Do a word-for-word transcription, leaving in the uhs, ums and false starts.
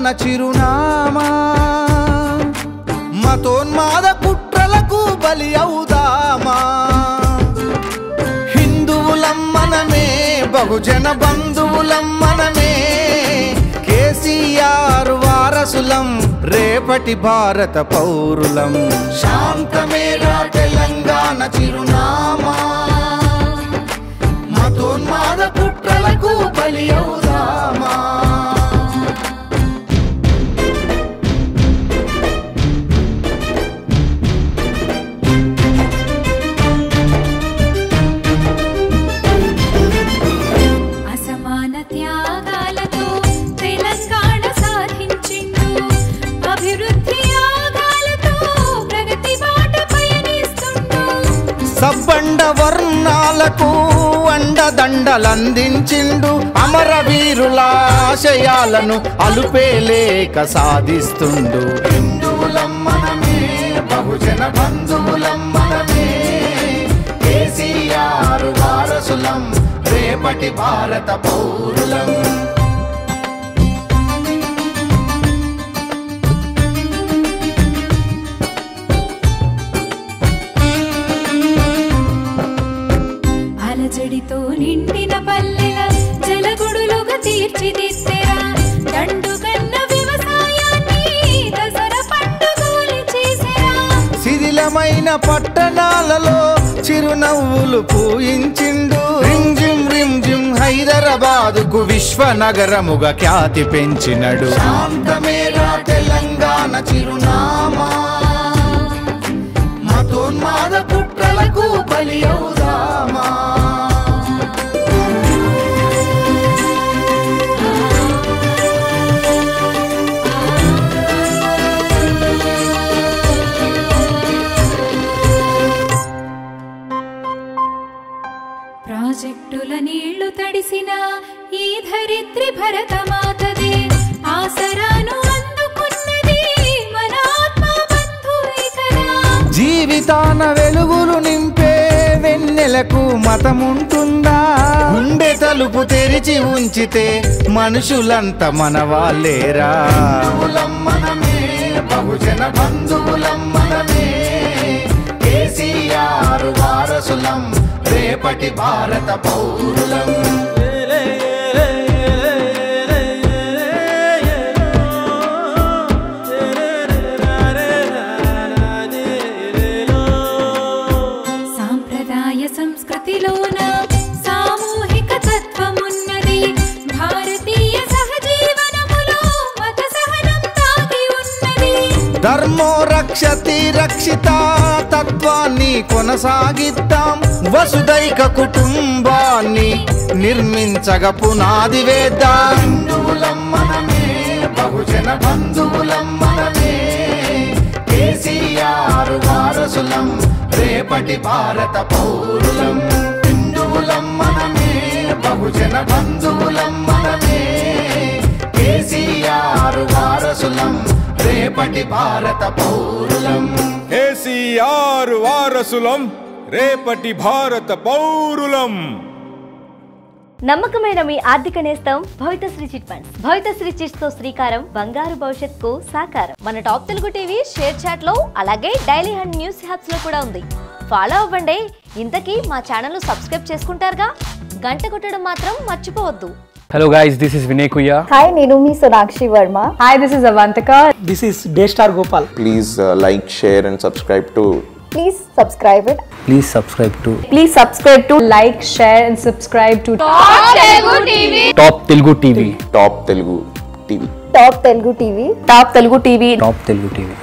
చిరునామా మతోన్మాద కుట్రలకు బలి అవుదామా హిందువులం మనమే బహుజన బంధువులం మనమే కేసీఆర్ వారసులం రేపటి భారత పౌరులం శాంతమేరా తెలంగాణ చిరునామా మతోన్మాద కుట్రలకు బలి అవుదామా అసమాన త్యాగాలతో తెలంగాణ సాధించిండు అభివృద్ధి యాగాలతో ప్రగతి బాట పయనిస్తుండు సబ్బండ వర్ణాలకు అండదండలందించిండు అమరవీరుల ఆశయాలను అలుపేలేక సాధిస్తుండు హిందువులం మనమే బహుజన బంధువులం మనమే కేసీఆర్ వారసులం రేపటి భారత పౌరులం అలజడితో నిండిన పల్లెల జలగుడులుగా తీర్చిదిద్దెరా దండుగన్న వ్యవసాయాన్ని దసరా పండుగలు చేసెరా శిథిలమైన పట్టణాలలో చిరునవ్వులు పూయించిండు రింజిం రింజిం హైదరాబాదుకు విశ్వనగరముగా ఖ్యాతి పెంచినడు శాంతమేరా తెలంగాణ చిరునామా మతోన్మాద కుట్రలకు బలి అవుదామా ప్రాజెక్టుల నీళ్లు తడిసిన ఈ ధరిత్రి భరతమాతదే ఆసరాను అందుకున్నది మన ఆత్మ బంధువే కదా జీవితాన వెలుగులు నింపే వెన్నెలకు మతముంటుందా గుండె తలుపు తెరిచి ఉంచితే మనుషులంతా మన వాళ్ళేరా మనమే బహుజన బంధువులం మనమే కేసీఆర్ వారసులం రేపటి భారత పౌరులం సాంప్రదాయ సంస్కృతిలోన సామూహిక తత్వమున్నది భారతీయ సహజీవనములో మత సహనం దాగి ఉన్నది ధర్మో రక్షతి రక్షిత తత్వాన్ని కొనసాగిద్దాం వసుదైక కుటుంబాన్ని నిర్మించగ పునాది వేద్దాం హిందువులం మనమే బహుజన బంధువులం మనమే కేసీఆర్ వారసులం రేపటి భారత పౌరులం హిందువులం మనమే బహుజన బంధువులం మనమే కేసీఆర్ వారసులం రేపటి భారత పౌరులం కేసీఆర్ వారసులం రేపటి భారత పౌరులం నమ్మకమైన మీ ఆర్థిక నేస్తం Bhavithasri chit funds. Bhavithasri chits తో శ్రీకారం బంగారు భవిష్యత్తుకు సాకారం. మన top Telugu TV ShareChat లో అలాగే డైలీ హండ్ న్యూస్ హ్యాప్స్ లో కూడా ఉంది. ఫాలో అవ్వండి. ఇంతకీ మా ఛానల్ సబ్స్క్రైబ్ చేసుకుంటారుగా, గంట కొట్టడం మాత్రం మర్చిపోవద్దు. Hello guys, this is Vinay Kuya. Hi, Nirumi Sonakshi Verma. Hi, this is Avantika. This is Daystar Gopal. Please uh, like, share and subscribe to. Please subscribe it. Please subscribe to Please subscribe to like, share and subscribe to Top Telugu T V. Top Telugu T V. Top Telugu T V. Top Telugu T V. Top Telugu T V. Top Telugu T V.